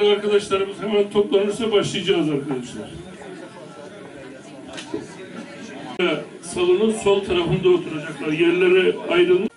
Arkadaşlarımız hemen toplanırsa başlayacağız arkadaşlar. Salonun sol tarafında oturacaklar. Yerlere ayrılmış.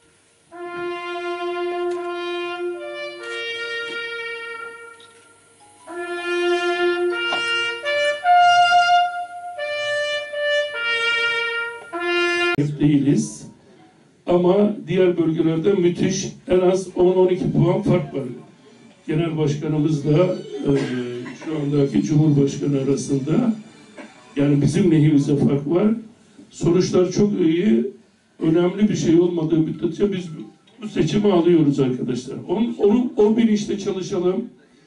Değiliz. Ama diğer bölgelerde müthiş en az 10-12 puan fark var. Genel başkanımızla şu andaki Cumhurbaşkanı arasında, yani bizim lehimize fark var. Sonuçlar çok iyi. Önemli bir şey olmadığı müddetçe biz bu seçimi alıyoruz arkadaşlar. O bilinçle çalışalım.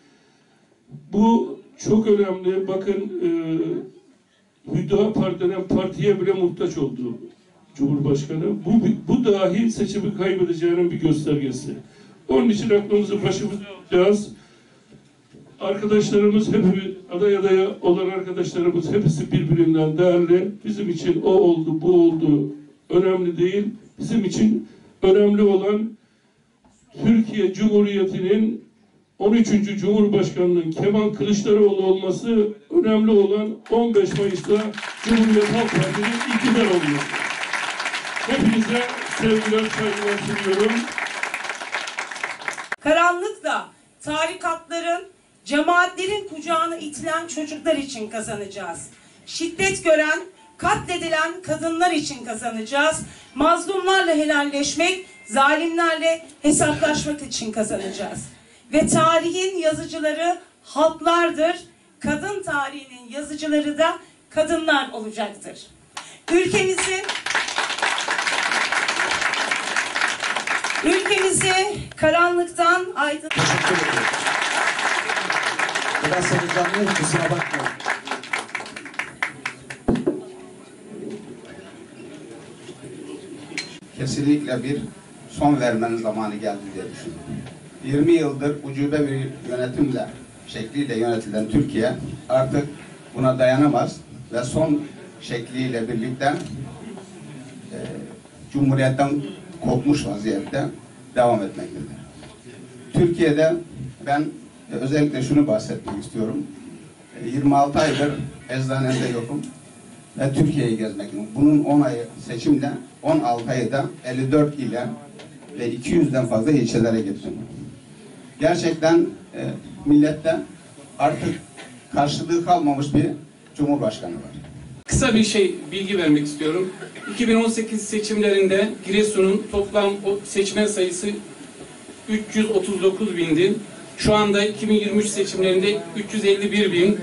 Bu çok önemli. Bakın Hüdapar denen partiye bile muhtaç oldu Cumhurbaşkanı. Bu dahi seçimi kaybedeceğinin bir göstergesi. Onun için aklımızı başımıza alacağız. Arkadaşlarımız, aday olan arkadaşlarımız hepsi birbirinden değerli. Bizim için o oldu, bu oldu önemli değil. Bizim için önemli olan Türkiye Cumhuriyeti'nin 13. Cumhurbaşkanı'nın Kemal Kılıçdaroğlu olması, önemli olan 15 Mayıs'ta Cumhuriyet Halk Partisi'nin iktidar olması. Hepinize sevgiler, saygılar sunuyorum. Karanlıkla tarikatların, cemaatlerin kucağına itilen çocuklar için kazanacağız. Şiddet gören, katledilen kadınlar için kazanacağız. Mazlumlarla helalleşmek, zalimlerle hesaplaşmak için kazanacağız. Ve tarihin yazıcıları halklardır. Kadın tarihinin yazıcıları da kadınlar olacaktır. Ülkemizi karanlıktan aydın... Teşekkür ederim. Biraz heyecanlıyım, kusura bakmayın. Kesinlikle bir son vermenin zamanı geldi diye düşünüyorum. 20 yıldır ucube bir yönetimle, şekliyle yönetilen Türkiye artık buna dayanamaz ve son şekliyle birlikte Cumhuriyet'ten kopmuş vaziyette devam etmektedir. Türkiye'de ben özellikle şunu bahsetmek istiyorum. 26 aydır eczanemde yokum ve Türkiye'yi gezmekteyim. Bunun 10 ayı seçimle, 16 ayı da 54 ile ve 200'den fazla ilçelere gittim. Gerçekten millette artık karşılığı kalmamış bir Cumhurbaşkanı var. Kısa bir bilgi vermek istiyorum. 2018 seçimlerinde Giresun'un toplam seçmen sayısı 339 bindi. Şu anda 2023 seçimlerinde 351 bin.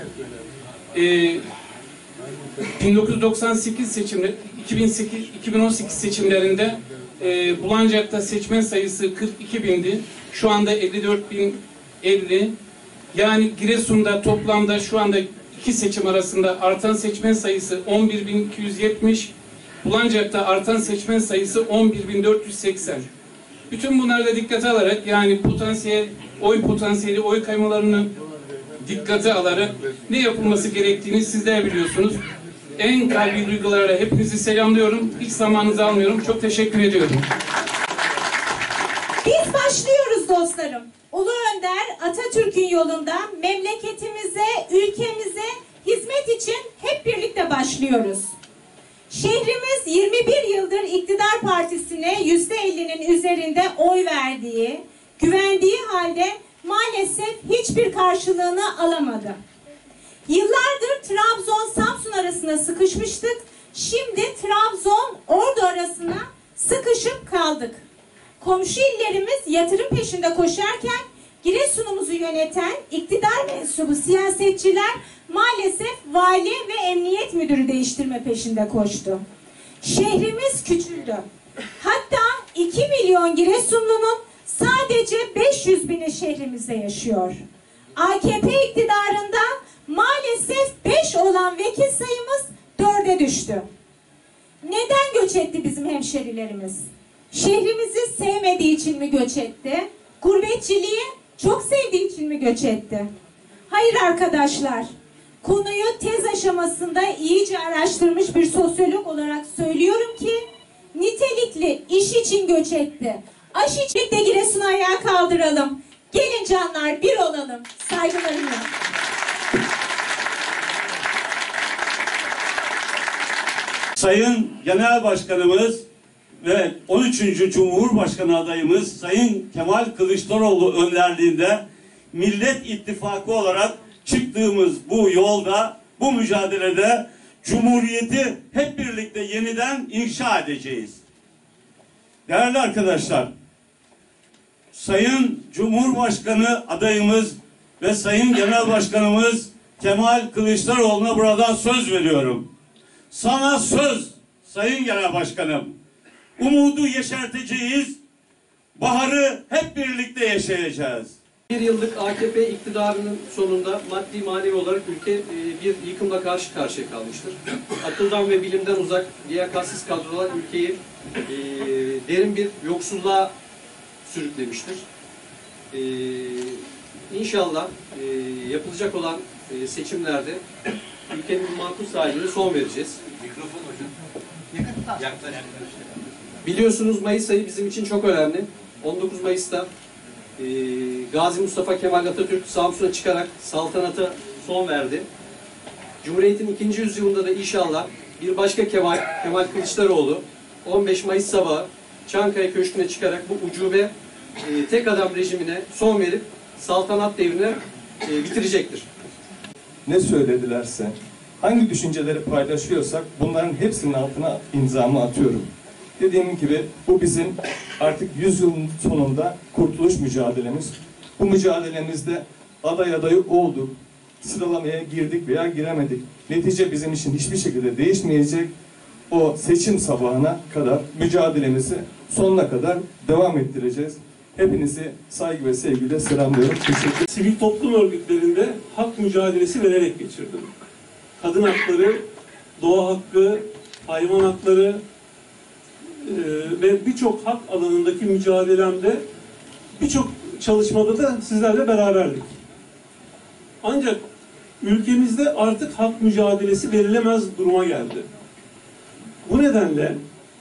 1998 seçimleri, 2018 seçimlerinde Bulancak'ta seçmen sayısı 42 bindi. Şu anda 54.050. Yani Giresun'da toplamda şu anda iki seçim arasında artan seçmen sayısı 11.270. Bulancak'ta artan seçmen sayısı 11.480. Bütün bunları da dikkate alarak, yani oy potansiyeli, oy kaymalarını dikkate alarak ne yapılması gerektiğini sizler biliyorsunuz. En kalbi duygularla hepinizi selamlıyorum. Hiç zamanınızı almıyorum. Çok teşekkür ediyorum. Biz başlıyoruz dostlarım. Ulu Önder Atatürk'ün yolunda memleketimize, ülkemize hizmet için hep birlikte başlıyoruz. Şehrimiz 21 yıldır iktidar partisine %50'nin üzerinde oy verdiği, güvendiği halde maalesef hiçbir karşılığını alamadı. Yıllardır Trabzon-Samsun arasında sıkışmıştık. Şimdi Trabzon-Ordu arasına sıkışıp kaldık. Komşu illerimiz yatırım peşinde koşarken Giresun'umuzu yöneten iktidar mensubu siyasetçiler maalesef vali ve emniyet müdürü değiştirme peşinde koştu. Şehrimiz küçüldü. Hatta 2 milyon Giresunlu'nun sadece 500 bini şehrimizde yaşıyor. AKP iktidarında maalesef 5 olan vekil sayımız 4'e düştü. Neden göç etti bizim hemşerilerimiz? Şehrimizi sevmediği için mi göç etti? Gurbetçiliği çok sevdiği için mi göç etti? Hayır arkadaşlar. Konuyu tez aşamasında iyice araştırmış bir sosyolog olarak söylüyorum ki nitelikli iş için göç etti. Aş için de Giresun'u ayağa kaldıralım. Gelin canlar bir olalım. Saygılarımla. Sayın Genel Başkanımız ve 13. Cumhurbaşkanı adayımız Sayın Kemal Kılıçdaroğlu önderliğinde Millet İttifakı olarak çıktığımız bu yolda, bu mücadelede Cumhuriyeti hep birlikte yeniden inşa edeceğiz. Değerli arkadaşlar, Sayın Cumhurbaşkanı adayımız ve Sayın Genel Başkanımız Kemal Kılıçdaroğlu'na buradan söz veriyorum. Sana söz Sayın Genel Başkanım. Umudu yeşerteceğiz. Baharı hep birlikte yaşayacağız. Bir yıllık AKP iktidarının sonunda maddi manevi olarak ülke bir yıkımla karşı karşıya kalmıştır. Akıldan ve bilimden uzak, liyakatsiz kadrolar ülkeyi derin bir yoksulluğa sürüklemiştir. İnşallah yapılacak olan seçimlerde ülkenin bu makul haline son vereceğiz. Biliyorsunuz Mayıs ayı bizim için çok önemli. 19 Mayıs'ta Gazi Mustafa Kemal Atatürk Samsun'a çıkarak saltanata son verdi. Cumhuriyet'in 2. yüzyılında da inşallah bir başka Kemal Kılıçdaroğlu 15 Mayıs sabahı Çankaya Köşkü'ne çıkarak bu ucube tek adam rejimine son verip saltanat devrini bitirecektir. Ne söyledilerse, hangi düşünceleri paylaşıyorsak bunların hepsinin altına imzamı atıyorum. Dediğim gibi bu bizim artık 100 yılın sonunda kurtuluş mücadelemiz. Bu mücadelemizde adayı olduk, sıralamaya girdik veya giremedik. Netice bizim için hiçbir şekilde değişmeyecek. O seçim sabahına kadar mücadelemizi sonuna kadar devam ettireceğiz. Hepinizi saygı ve sevgiyle selamlıyorum. Teşekkür. Sivil toplum örgütlerinde hak mücadelesi vererek geçirdim. Kadın hakları, doğa hakkı, hayvan hakları ve birçok hak alanındaki mücadelemde birçok çalışmada da sizlerle beraberdik. Ancak ülkemizde artık hak mücadelesi verilemez duruma geldi. Bu nedenle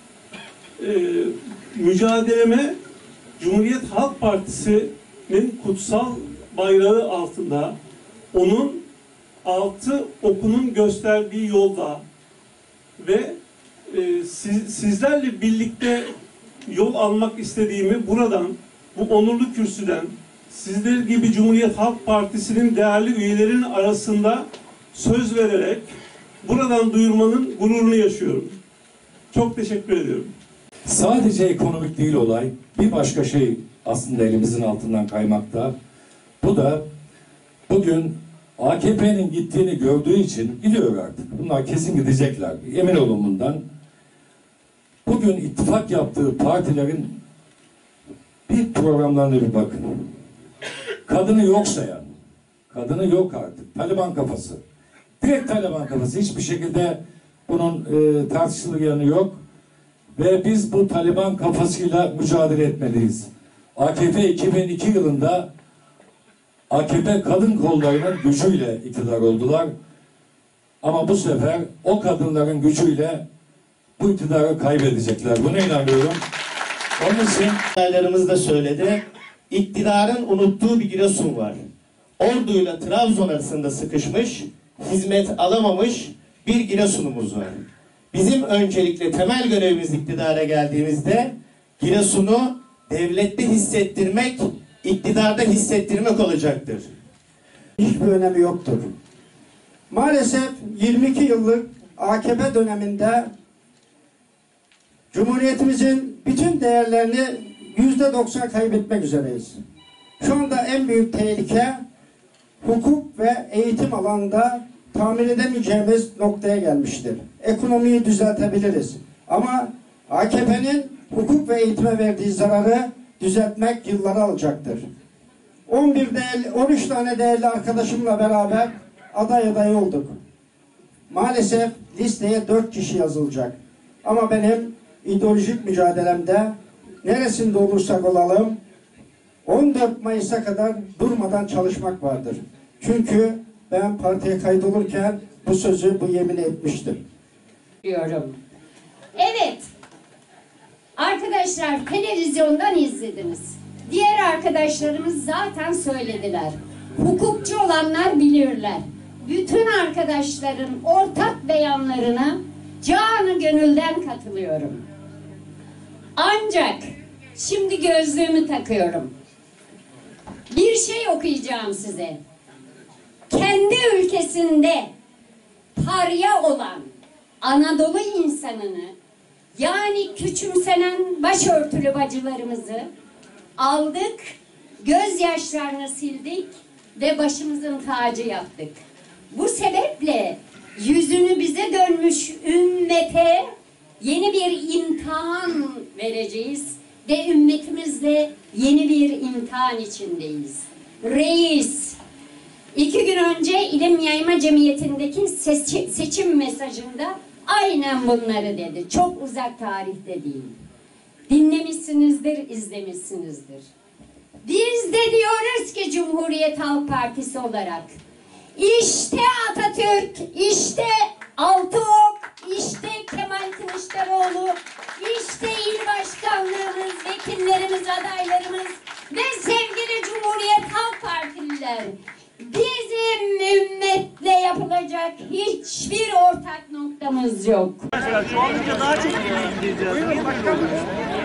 mücadeleme Cumhuriyet Halk Partisi'nin kutsal bayrağı altında, onun altı okunun gösterdiği yolda ve sizlerle birlikte yol almak istediğimi buradan, bu onurlu kürsüden, sizler gibi Cumhuriyet Halk Partisi'nin değerli üyelerinin arasında söz vererek buradan duyurmanın gururunu yaşıyorum. Çok teşekkür ediyorum. Sadece ekonomik değil olay, bir başka şey aslında elimizin altından kaymakta. Bu da bugün AKP'nin gittiğini gördüğü için gidiyor artık. Bunlar kesin gidecekler. Emin olun bundan. Bugün ittifak yaptığı partilerin bir programlarına bir bakın. Kadını yok sayan, kadını yok artık, Taliban kafası. Direkt Taliban kafası. Hiçbir şekilde bunun tartışılır yanı yok. Ve biz bu Taliban kafasıyla mücadele etmeliyiz. AKP 2002 yılında AKP kadın kollarının gücüyle iktidar oldular. Ama bu sefer o kadınların gücüyle bu iktidarı kaybedecekler. Buna inanıyorum. Onun için adaylarımız da söyledi. İktidarın unuttuğu bir Giresun var. Ordu'yla Trabzon arasında sıkışmış, hizmet alamamış bir Giresun'umuz var. Bizim öncelikle temel görevimiz iktidara geldiğimizde Giresun'u devlette hissettirmek, iktidarda hissettirmek olacaktır. Hiçbir önemi yoktur. Maalesef 22 yıllık AKP döneminde Cumhuriyetimizin bütün değerlerini %90 kaybetmek üzereyiz. Şu anda en büyük tehlike hukuk ve eğitim alanında tahmin edemeyeceğimiz noktaya gelmiştir. Ekonomiyi düzeltebiliriz. Ama AKP'nin hukuk ve eğitime verdiği zararı düzeltmek yılları alacaktır. 13 tane değerli arkadaşımla beraber aday olduk. Maalesef listeye 4 kişi yazılacak. Ama benim ideolojik mücadelemde neresinde olursak olalım 14 Mayıs'a kadar durmadan çalışmak vardır. Çünkü ben partiye kaydolurken bu sözü, bu yemini etmiştim. Diyorum. Evet. Arkadaşlar televizyondan izlediniz. Diğer arkadaşlarımız zaten söylediler. Hukukçu olanlar bilirler. Bütün arkadaşların ortak beyanlarına canı gönülden katılıyorum. Ancak şimdi gözlüğümü takıyorum. Bir şey okuyacağım size. Kendi ülkesinde parya olan Anadolu insanını, yani küçümsenen başörtülü bacılarımızı aldık, gözyaşlarını sildik ve başımızın tacı yaptık. Bu sebeple yüzünü bize dönmüş ümmete yeni bir imtihan vereceğiz ve ümmetimizle yeni bir imtihan içindeyiz. Reis, 2 gün önce İlim Yayma Cemiyeti'ndeki seçim mesajında aynen bunları dedi. Çok uzak tarihte değil. Dinlemişsinizdir, izlemişsinizdir. Biz de diyoruz ki Cumhuriyet Halk Partisi olarak işte Atatürk, işte Altıok, işte Kemal Kılıçdaroğlu, işte il başkanlığımız, vekillerimiz, adaylarımız ve sevgili Cumhuriyet Halk Partililer. Bizim ümmetle yapılacak hiçbir ortak noktamız yok. Mesela çoğalınca daha çok ilgi diyeceğiz.